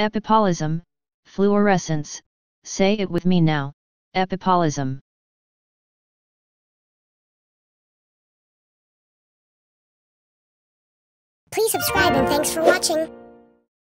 Epipolism, fluorescence. Say it with me now. Epipolism. Please subscribe and thanks for watching.